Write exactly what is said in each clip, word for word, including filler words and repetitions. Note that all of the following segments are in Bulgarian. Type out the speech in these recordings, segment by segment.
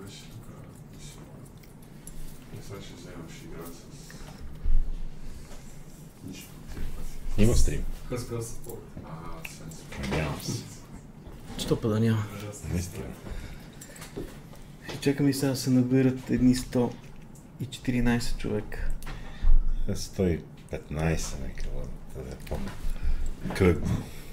беше тук. Не сега ще вземаш игра с... Нищо от тия паси. Има стрим. Къс-къс спорт. А, сенс. Надявам се. Що па да няма? Наистина. Ще чакаме и сега да се наберат едни сто и четиринайсет човека. сто и петнайсет, нека да е по-кръгно.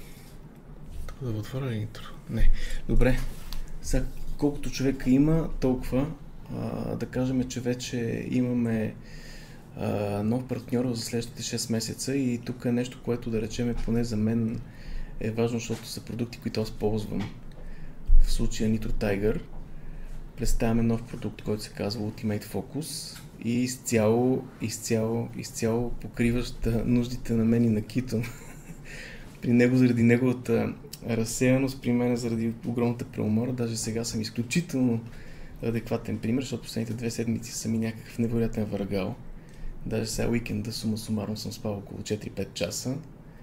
Тук да го отворя ли интро? Не. Добре. Сега колкото човека има, толкова. А, да кажем, че вече имаме а, нов партньор за следващите шест месеца и тук е нещо, което да речем поне за мен е важно, защото са продукти, които аз ползвам. В случая Nitro Tiger. Представяме нов продукт, който се казва Ultimate Focus и изцяло, изцяло, изцяло покриващ нуждите на мен и на Кито. При него заради неговата разсеяност, при мен заради огромната преумора, даже сега съм изключително адекватен пример, защото последните две седмици са ми някакъв невероятен варгал. Даже сега уикенда сума сумарно съм спал около четири-пет часа.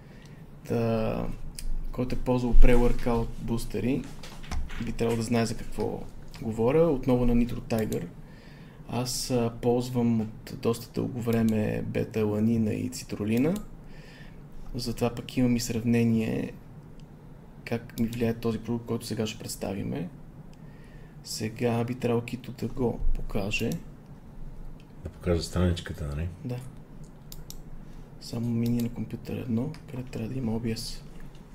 Та, който е ползвал pre-workout бустери, би трябвало да знае за какво говоря. Отново на Nitro Tiger. Аз а, ползвам от доста дълго време бета-аланина и цитролина. Затова пък имам и сравнение как ми влияе този продукт, който сега ще представиме. Сега би трябвало Кито да го покаже. Да покажа страничката, нали? Да. Само мини на компютър едно, където трябва да има о би ес.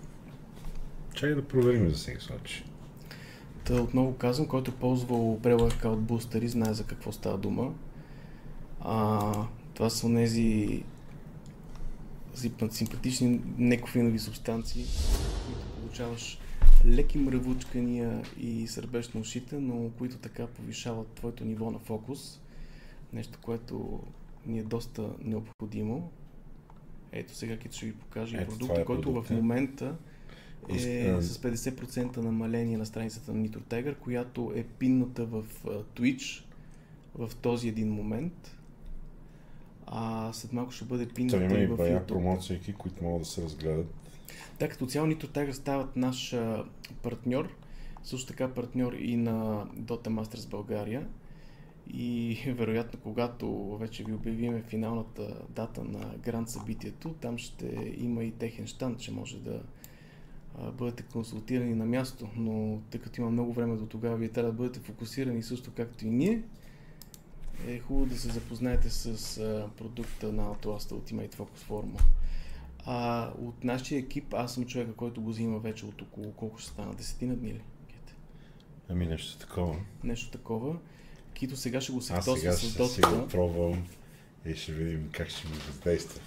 Чакай да проверим за всеки случай. Та отново казвам, който е ползвал pre-workout бустери, знае за какво става дума. А, това са онези симпатични некофеинови субстанции, които получаваш леки мръвучкания и сърбеж на ушите, но които така повишават твоето ниво на фокус. Нещо, което ни е доста необходимо. Ето сега Кито ще ви покаже Ето, продукта, е който продукт, в момента е Иска... с петдесет процента намаление на страницата на Nitro Tiger, която е пинната в Twitch в този един момент. А след малко ще бъде пинната и в YouTube. Има и бая промоцийки, които могат да се разгледат. Да, като цяло Nitro Tiger стават наш а, партньор, също така партньор и на Dota Masters България. И вероятно, когато вече ви обявиме финалната дата на гранд събитието, там ще има и техен щанд, че може да а, бъдете консултирани на място, но тъй като има много време до тогава, вие трябва да бъдете фокусирани също както и ние. Е хубаво да се запознаете с а, продукта на Outlast Ultimate Focus Forma. А, от нашия екип, аз съм човека, който го взима вече от около колко ще стана, десетина дни ли? Ами нещо такова. Нещо такова. Кито сега ще го Аз сектосва сега с ще си дотата. го пробвам и ще видим как ще ми въздейства.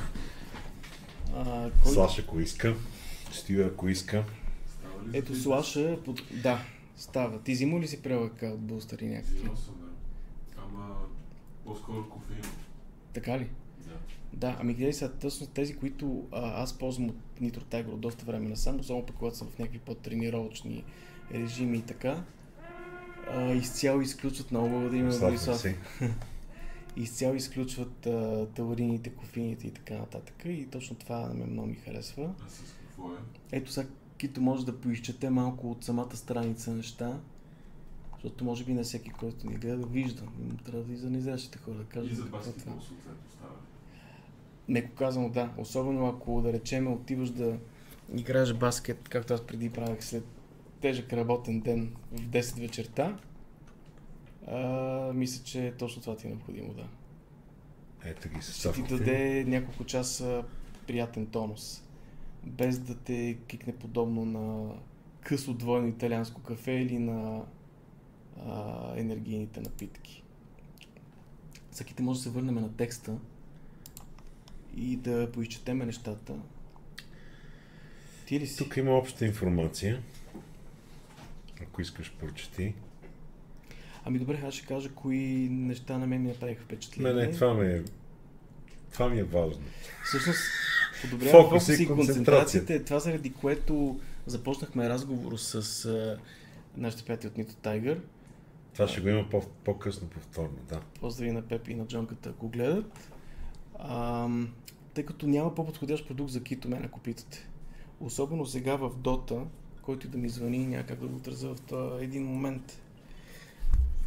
А, кой... Слаш ако иска, Стива ако иска. Ето Слаша, под... да, става. Ти взима ли си прелъка от бустери някакви? Взимал съм, да. Ама по-скоро кофеин. Така ли? Да. Да, ами гледай сега, тъсно тези, които а, аз ползвам от Nitro Tiger от доста време насам, особено пък когато съм в някакви по-тренировъчни режими и така, а, изцяло изключват много благодарим на Борислав. Изцяло изключват а, таурините, кофеините и така нататък и точно това на мен много ми харесва. А с какво е? Ето сега Кито може да поизчете малко от самата страница неща, защото може би не всеки, който ни гледа, вижда. Трябва да и за неизрящите хора да кажат. И за какво е това. баскетбол съответно става. Меко казано, да. Особено ако, да речем, отиваш да играеш баскет, както аз преди правих след тежък работен ден в десет вечерта, а, мисля, че точно това ти е необходимо, да. Ето ги Ще ти съставките. даде няколко часа приятен тонус, без да те кикне подобно на късо двойно италианско кафе или на а, енергийните напитки. Всяките може да се върнем на текста и да поизчетеме нещата. Ти ли си? Тук има обща информация. Ако искаш, прочети. Ами добре, аз ще кажа кои неща на мен ми направиха впечатление. Не, не, това ми е, това ми е важно. Всъщност, подобрява Фокус фокус и и концентрацията е това, заради което започнахме разговор с а, нашите приятели от Nitro Tiger. Това ще го има по- по-късно повторно, да. Поздрави на Пепи и на Джонката, ако гледат. А, тъй като няма по-подходящ продукт за Кито, мен ако питате. Особено сега в Dota, който да ми звъни, някак да го отразя в този един момент.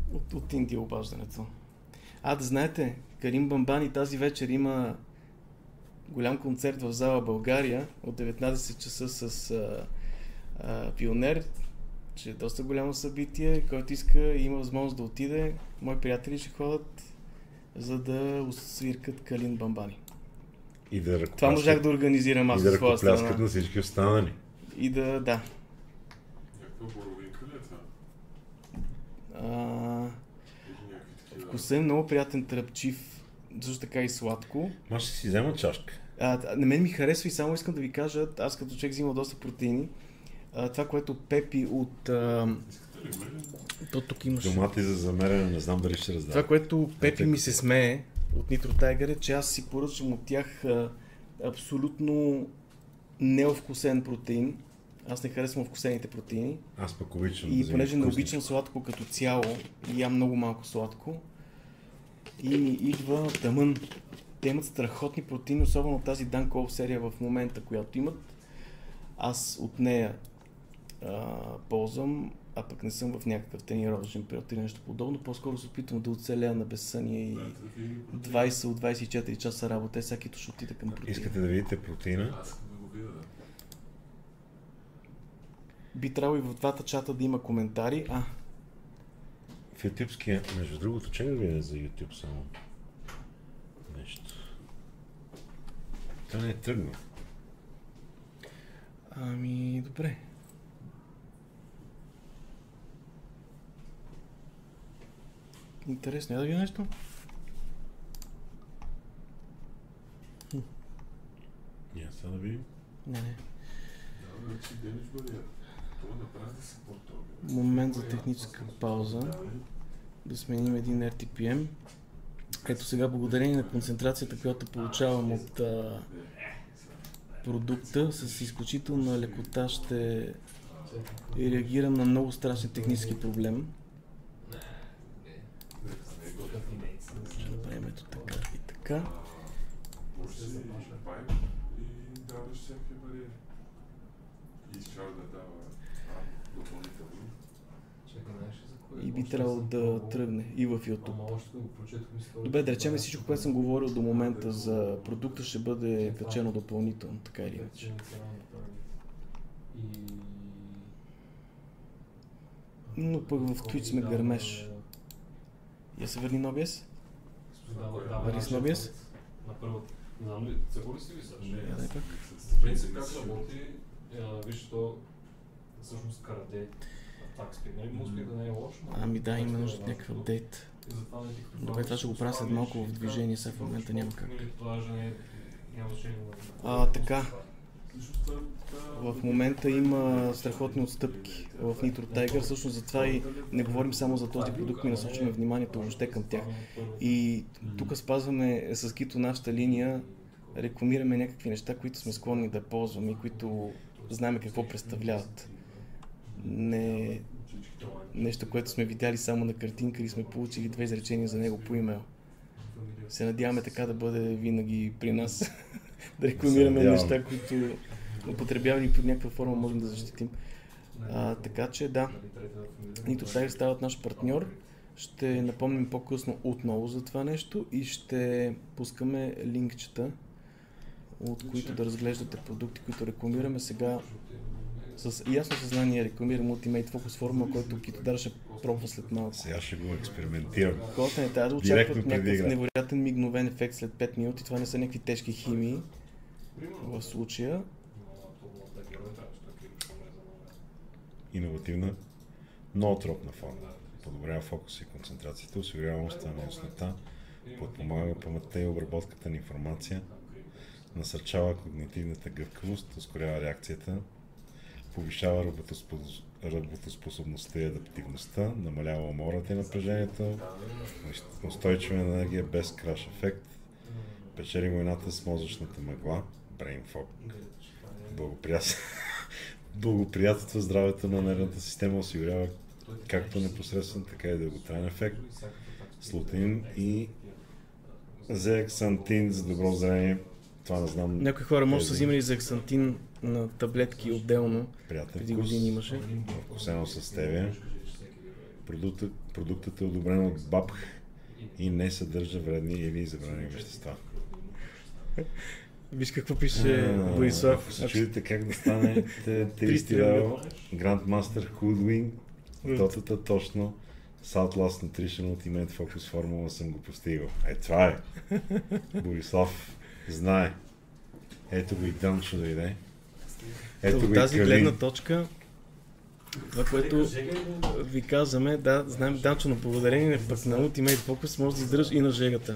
От, от Индия обаждането. А, да знаете, Калин Бамбани тази вечер има голям концерт в зала България от деветнайсет часа с а, а, Пионер, че е доста голямо събитие. Който иска и има възможност да отиде, мои приятели ще ходят, за да свиркат Калин Бамбани. И да Това можах да организирам аз и да от своя страна. ръкопляскат на всички останали. И да, да. Някаква боровинка ли е това? А, Или някакви такива? вкусът е много приятен, тръпчив, също така и сладко. Аз ще си взема чашка. А, на мен ми харесва и само искам да ви кажа, аз като човек взимал доста протеини, а, това, което Пепи от... А, Искате ли мен? то тук имаше... Домати за замеряне, не знам дали ще раздава. Това, което Пепи Ето, ми се смее от Nitro Tiger е, че аз си поръчвам от тях а, абсолютно неовкусен протеин. Аз не харесвам вкусените протеини. Аз пък обичам. И да взимам понеже не вкусни. обичам сладко като цяло и ям много малко сладко, и ми идва тъмън. Те имат страхотни протеини, особено тази Данков серия в момента, която имат. Аз от нея а, ползвам, а пък не съм в някакъв тренировъчен период или нещо подобно. По-скоро се опитвам да оцеля на безсъние и двайсет от двайсет и четири часа работа. Всяки ще отида към протеин. Искате да видите протеина? Аз искам да го видя, да. Би трябвало и в двата чата да има коментари. А, В ютубския, между другото, че не видя за YouTube само нещо. Това не е тръгнал. ами добре. Интересно, я да видя нещо? Я сега да видим. Не, не. Да, вече дениш бъде. Това направи да се по-тоби. Момент за техническа пауза. Да сменим един ар ти пи ем. Ето сега, благодарение на концентрацията, която получавам от а, продукта, с изключителна лекота ще реагирам на много страшни технически проблеми. Ще направим ето така и така. Може да си пайп и даваш всякакви бариери. И изчава да дава а, допълнително. И би трябвало да тръгне и в YouTube. Добре, да речем всичко, което съм говорил до момента за продукта, ще бъде качено допълнително, така или иначе. Но пък в Twitch сме гърмеш. Я се върни на о би ес? Върни с на о би ес? На първата. Не знам ли, цъква ли си ви Саш? Я дай пак. В принцип как работи, а, виж, то всъщност карате атак спид, нали? Мускулите да не е лошо. но- Ами да, има нужда от някакъв апдейт. И затова не ти като Добре, това ще го правя след малко в движение, сега в момента няма как. Нали, това даже не е, няма значение. А, така. Всъщност това- това- В момента има страхотни отстъпки в Nitro Tiger, всъщност затова и не говорим само за този продукт, ми насочваме вниманието въобще към тях. И тук спазваме с Кито нашата линия, рекламираме някакви неща, които сме склонни да ползваме и които знаем какво представляват. Не нещо, което сме видяли само на картинка или сме получили две изречения за него по имейл. Се надяваме така да бъде винаги при нас, да рекламираме Се неща, които употребявани под някаква форма можем да защитим. А, така че да, Nitro Tiger стават наш партньор. Ще напомним по-късно отново за това нещо и ще пускаме линкчета, от които да разглеждате продукти, които рекламираме. Сега с ясно съзнание рекламирам Ultimate Focus форма, който Китодар ще пробва след малко. Сега ще го експериментирам. Хората не трябва да Директно очакват преди някакъв игра. невероятен мигновен ефект след пет минути. Това не са някакви тежки химии в случая. Иновативна, много тропна форма. Подобрява фокуса и концентрацията, осигурява остана яснота, подпомага паметта и обработката на информация, насърчава когнитивната гъвкавост, ускорява реакцията, повишава работоспос... работоспособността и адаптивността, намалява умората и напрежението, устойчива енергия без краш ефект, печели войната с мозъчната мъгла, brain fog, благоприятства, благоприятства здравето на нервната система, осигурява както непосредствен, така и дълготраен ефект, слутин и зеаксантин за добро зрение. Това не знам. Някои хора може да са тези. взимали зеаксантин на таблетки отделно. Приятен Преди вкус, години имаше. вкусено с стевия, Продуктът, продуктът е одобрен от БАБХ и не съдържа вредни или забранени вещества. Виж какво пише Борислав. Ако се чудите как да стане трийсет лева Grandmaster Hoodwing, тотата точно с Outlast Nutrition Ultimate Focus формула съм го постигал. Е, това е. Борислав знае. Ето го и Данчо дойде. Ето От го тази и Калин. гледна точка, това, което ви казваме, да, знаем, Данчо, но благодарение пък на Ultimate Focus може да издържа и на жегата.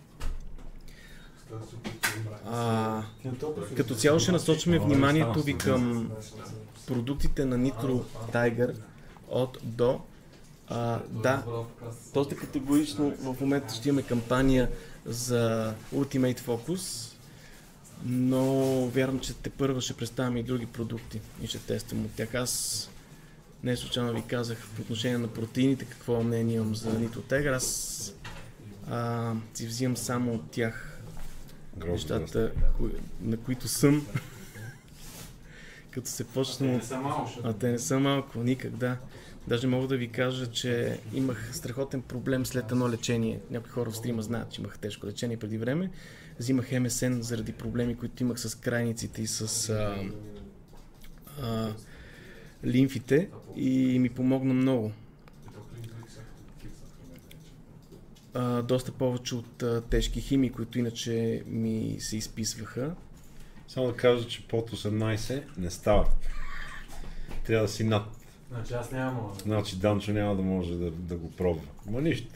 А, като цяло ще насочваме вниманието ви към продуктите на Nitro Tiger от до. А, да, доста категорично в момента ще имаме кампания за Ultimate Focus, но вярвам, че те първа ще представим и други продукти и ще тествам от тях. Аз не случайно ви казах по отношение на протеините какво мнение имам за Nitro Tiger. Аз а, си взимам само от тях нещата, кои, на които съм. Като се почна от... А те не са малко, никак, да. Даже мога да ви кажа, че имах страхотен проблем след едно лечение. Някои хора в стрима знаят, че имах тежко лечение преди време. Взимах Ем Ес Ен заради проблеми, които имах с крайниците и с а, а, лимфите и ми помогна много. А, доста повече от а, тежки химии, които иначе ми се изписваха. Само да кажа, че под осемнайсет не става. Трябва да си над. Значи аз няма. Значи Данчо няма да може да, да го пробва. Ма нищо.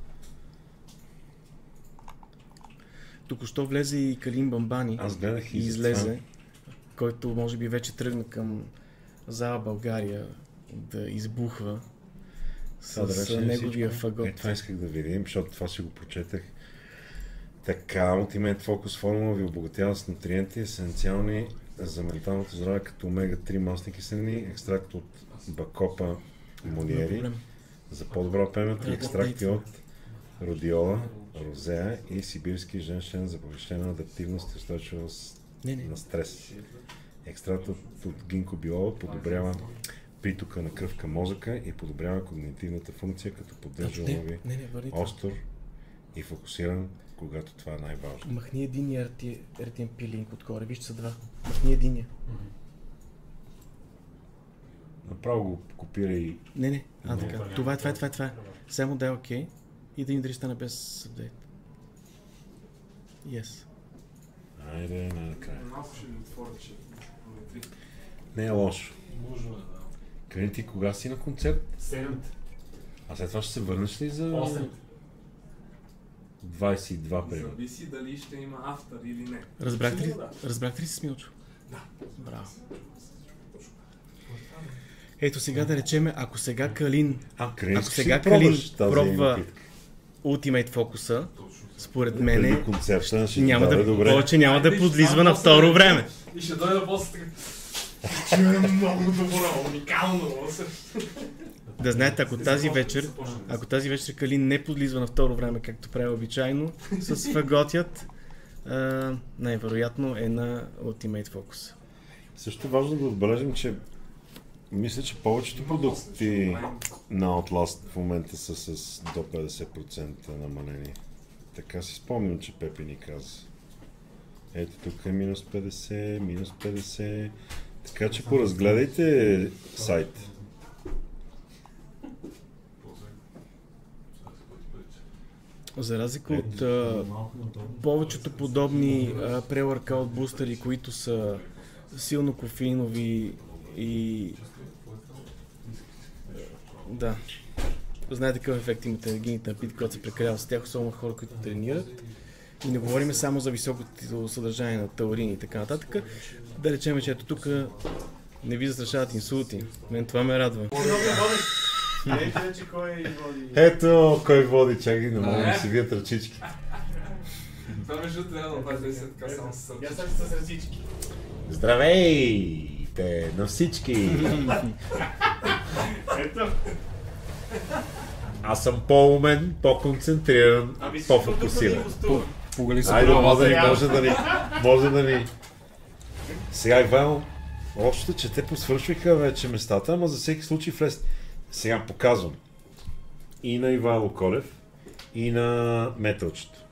Току-що влезе и Калин Бамбани. Аз гледах и, и излезе, който може би вече тръгна към зала България да избухва с да неговия фагот. Е, това исках да видим, защото това си го прочетах. Така, Ultimate Focus формула ви обогатява с нутриенти, есенциални за менталното здраве, като омега три масни киселини, екстракт от бакопа молиери за по-добра памет и екстракти от родиола, розея и сибирски женшен за повишена адаптивност и устойчивост не, не. на стрес. Екстрактът от гинко биола подобрява притока на кръв към мозъка и подобрява когнитивната функция, като поддържа лови остър и фокусиран, когато това е най-важно. Махни един ар ти ем пи линк отгоре, вижте са два. Махни единия. Направо го копира и... Не, не, а така. Това е, това е, това е, това е. Само дай окей и да ни дали стане без апдейт. Yes. Айде, най-накрая. Малко ще ми отворя, че Не е лошо. Може да. Къде ти кога си на концерт? седем. А след това ще се върнеш ли за... осем. двайсет и два примерно. Зависи дали ще има автор или не. Разбрахте ли? Да. Разбрахте ли се, Смилчо? Да. Браво. Ето сега да речеме, ако сега Калин, А, ако сега Калин пробва Ultimate Focus, според мене няма да, повече няма да подлизва на второ време. И ще дойда после така. Че е много добро, уникално. Да знаете, ако тази вечер, ако тази вечер Калин не подлизва на второ време, както прави обичайно, с фаготят, най-вероятно е на Ultimate Focus. Също важно да отбележим, че мисля, че повечето продукти на Outlast в момента са с до петдесет процента намалени. Така си спомням, че Пепи ни каза. Ето тук е минус петдесет, минус петдесет. Така че поразгледайте сайт. За разлика от а, повечето подобни pre-workout бустери, които са силно кофеинови и да, знаете какъв ефект имат енергийните напитки, когато се прекалява с тях, особено хора, които тренират. И не говорим само за високото съдържание на таурини и така нататък. Да речем, че ето тук не ви застрашават инсулти. Мен това ме радва. Ето кой води, чакай, не мога да си вият ръчички. Това между трябва да направи десет така само с ръчички. Я съм с ръчички. Здравейте на всички! Ето. Аз съм по-умен, по-концентриран, по-фокусиран. Погали се Айде, може да ни, може да ни, може да ни. Сега, Ивайло, общото, че те посвършваха вече местата, ама за всеки случай влез. Сега показвам. и на Ивайло Колев, и на Металчето.